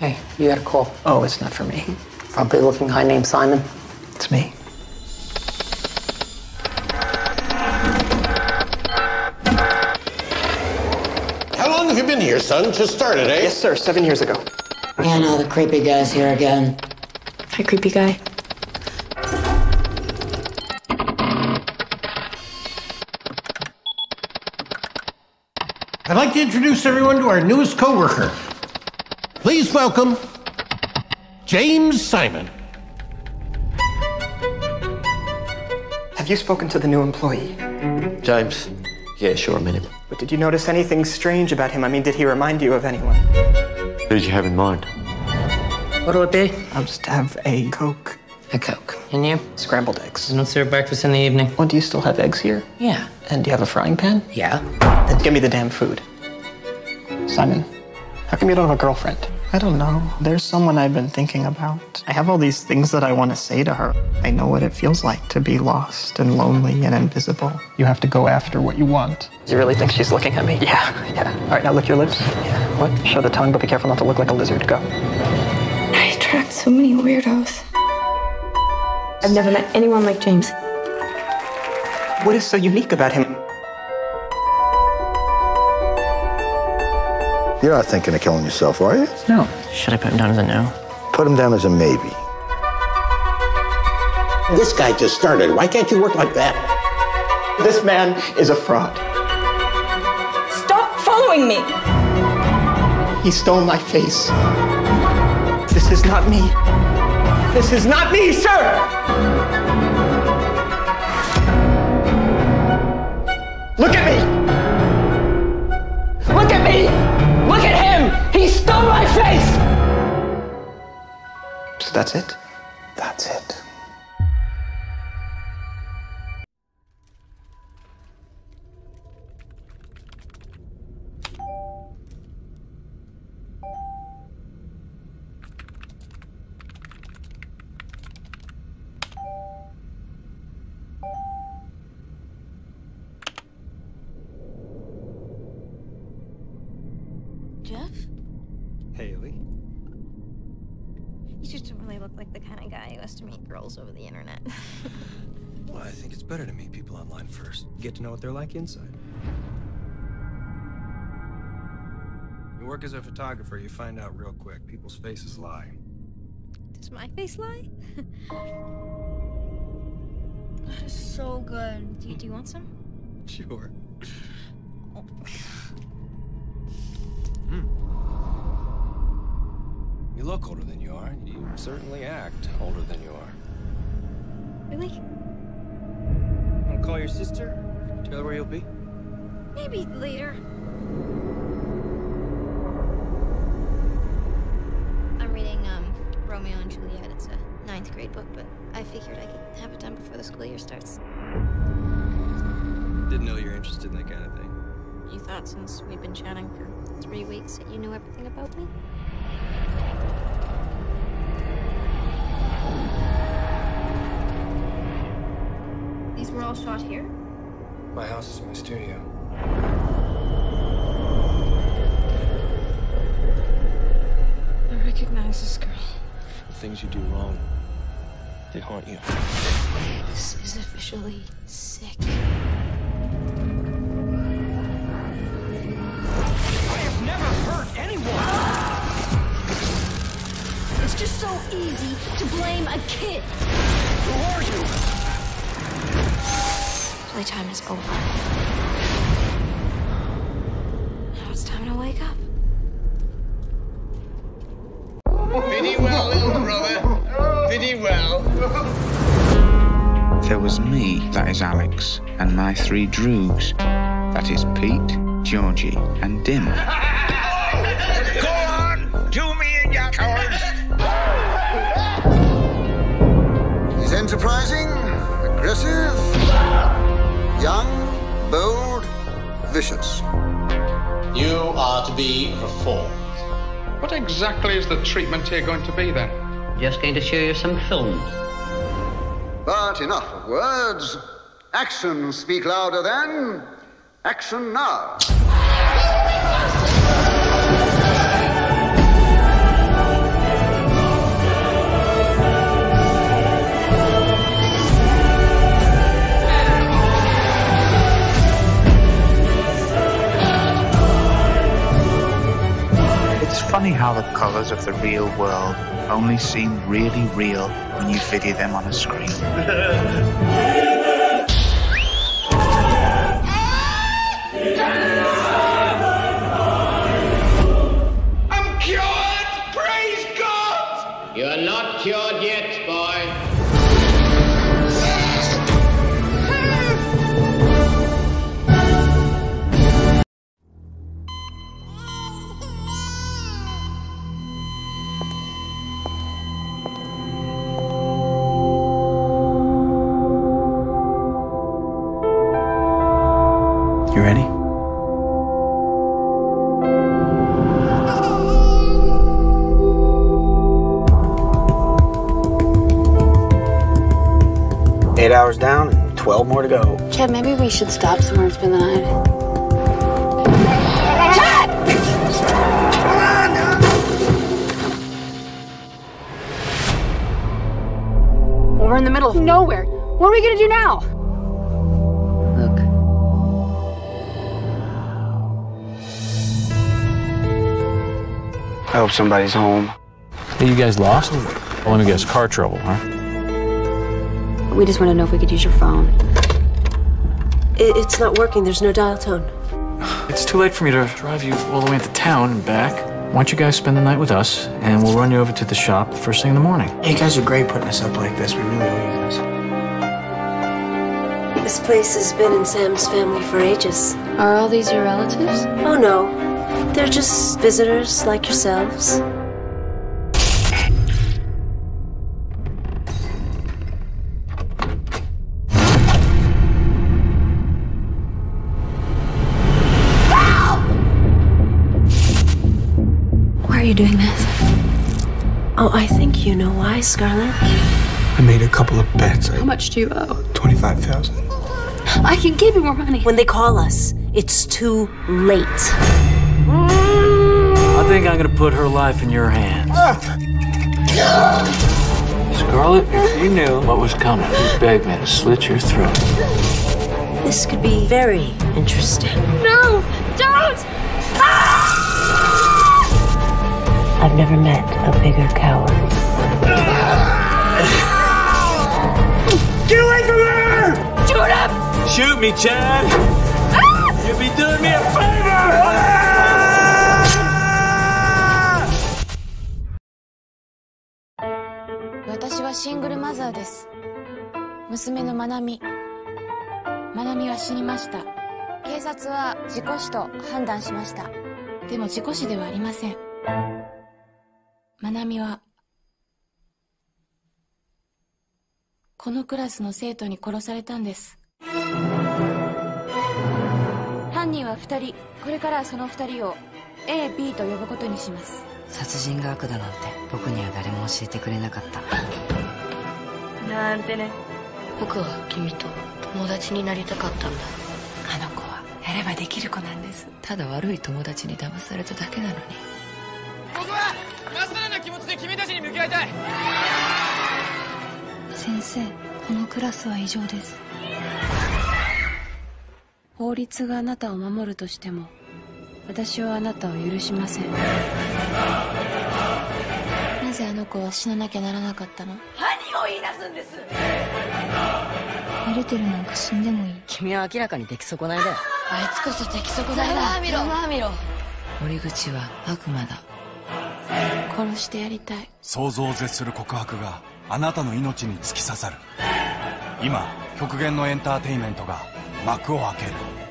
Hey, you got a call. Oh, it's not for me. Probably looking guy named Simon. It's me. How long have you been here, son? Just started, eh? Yes, sir. 7 years ago. Yeah, no, the creepy guy's here again. Hi, creepy guy. I'd like to introduce everyone to our newest co-worker. Please welcome James Simon. Have you spoken to the new employee? James? Yeah, sure, I met him. But did you notice anything strange about him? I mean, did he remind you of anyone? Who did you have in mind? What'll it be? I'll just have a Coke. A Coke. And you? Scrambled eggs. And what's your breakfast in the evening? Oh, do you still have eggs here? Yeah. And do you have a frying pan? Yeah. Then give me the damn food. Simon, how come you don't have a girlfriend? I don't know. There's someone I've been thinking about. I have all these things that I want to say to her. I know what it feels like to be lost and lonely and invisible. You have to go after what you want. Do you really think she's looking at me? Yeah. All right, now lick your lips. Yeah. What? Show the tongue, but be careful not to look like a lizard. Go. I attract so many weirdos. I've never met anyone like James. What is so unique about him? You're not thinking of killing yourself, are you? No. Should I put him down as a no? Put him down as a maybe. This guy just started. Why can't you work like that? This man is a fraud. Stop following me! He stole my face. This is not me. This is not me, sir! Look at me! Look at me! Look at him! He stole my face! So that's it? That's it. Jeff? Haley? You just don't really look like the kind of guy who has to meet girls over the internet. Well, I think it's better to meet people online first. Get to know what they're like inside. You work as a photographer, you find out real quick. People's faces lie. Does my face lie? That is so good. Do you want some? Sure. Oh. You look older than you are, and you certainly act older than you are. Really? Want to call your sister? Tell her where you'll be? Maybe later. I'm reading Romeo and Juliet. It's a 9th grade book, but I figured I could have it done before the school year starts. Didn't know you're interested in that kind of thing. You thought since we've been chatting for 3 weeks that you knew everything about me? These were all shot here? My house is my studio. I recognize this girl. The things you do wrong, they haunt you. This is officially sick. I have never hurt anyone! It's just so easy to blame a kid. Who are you? Playtime is over. Now it's time to wake up. Pretty well, little brother. Pretty well. There was me, that is Alex, and my 3 droogs. That is Pete, Georgie, and Dim. Go on! Do me in your cowards! He's enterprising, aggressive, young, bold, vicious. You are to be reformed. What exactly is the treatment here going to be, then? Just going to show you some films. But enough of words. Actions speak louder than action now. funny how the colours of the real world only seem really real when you video them on a screen. I'm cured! Praise God! You're not cured yet, boy. You ready? Eight hours down and 12 more to go. Chad, maybe we should stop somewhere and spend the night. Chad! We're in the middle of nowhere. What are we gonna do now? Look. I hope somebody's home. Hey, you guys lost? Well, let me guess, car trouble, huh? We just want to know if we could use your phone. It's not working. There's no dial tone. It's too late for me to drive you all the way into town and back. Why don't you guys spend the night with us, and we'll run you over to the shop first thing in the morning. Hey, you guys are great putting us up like this. We really owe you guys. This place has been in Sam's family for ages. Are all these your relatives? Oh, no. They're just visitors like yourselves. Why are you doing this? Oh, I think you know why, Scarlett. I made a couple of bets. How much do you owe? $25,000. I can give you more money. When they call us, it's too late. I think I'm gonna put her life in your hands. Scarlett, if you knew what was coming, you begged me to slit your throat. This could be very interesting. No! Don't! I've never met a bigger coward. Get away from her! Shoot him! Shoot me, Chad! You'll be doing me a favor! 私はシングルマザーです。娘のまなみ。まなみは死にました。警察は事故死と判断しました。でも事故死ではありません。まなみはこのクラスの生徒に殺されたんです。犯人は2人。これからはその2人を A、B と呼ぶことにします。 殺人が悪だなんて僕には誰も教えてくれなかった。 なんてね。 僕は君と友達になりたかったんだ。 あの子はやればできる子なんです。 ただ悪い友達に騙されただけなのに。 僕はまっさらな気持ちで君たちに向き合いたい。 先生、このクラスは異常です。法律があなたを守るとしても私はあなたを許しません。なぜあの子は死ななきゃならなかったの？ 何を言い出すんです。 エルテルなんか死んでもいい。 君は明らかに出来損ないだよ。 あいつこそ出来損ないだ。ざまあみろ、ざまあみろ。 森口は悪魔だ。 殺してやりたい。 想像を絶する告白があなたの命に突き刺さる。今極限のエンターテインメントが幕を開ける。